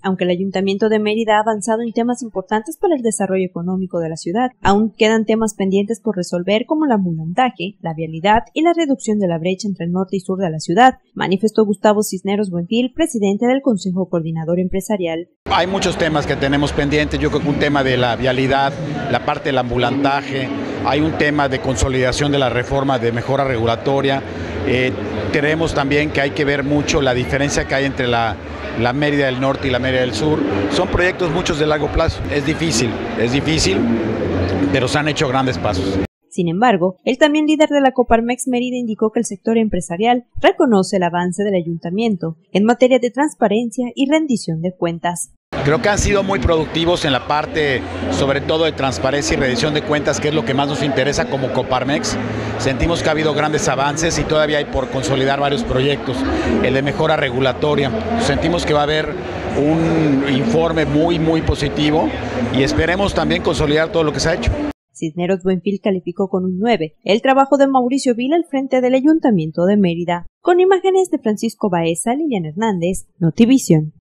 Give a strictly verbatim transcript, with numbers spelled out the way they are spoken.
Aunque el Ayuntamiento de Mérida ha avanzado en temas importantes para el desarrollo económico de la ciudad, aún quedan temas pendientes por resolver como el ambulantaje, la vialidad y la reducción de la brecha entre el norte y sur de la ciudad, manifestó Gustavo Cisneros Buenfil, presidente del Consejo Coordinador Empresarial. Hay muchos temas que tenemos pendientes, yo creo que un tema de la vialidad, la parte del ambulantaje, hay un tema de consolidación de la reforma de mejora regulatoria, eh, tenemos también que hay que ver mucho la diferencia que hay entre la la Mérida del Norte y la Mérida del Sur. Son proyectos muchos de largo plazo. Es difícil, es difícil, pero se han hecho grandes pasos. Sin embargo, el también líder de la Coparmex Mérida indicó que el sector empresarial reconoce el avance del ayuntamiento en materia de transparencia y rendición de cuentas. Creo que han sido muy productivos en la parte, sobre todo de transparencia y rendición de cuentas, que es lo que más nos interesa como Coparmex. Sentimos que ha habido grandes avances y todavía hay por consolidar varios proyectos. El de mejora regulatoria. Sentimos que va a haber un informe muy, muy positivo y esperemos también consolidar todo lo que se ha hecho. Cisneros Buenfil calificó con un nueve el trabajo de Mauricio Vila al frente del Ayuntamiento de Mérida. Con imágenes de Francisco Baeza, Liliana Hernández, Notivisión.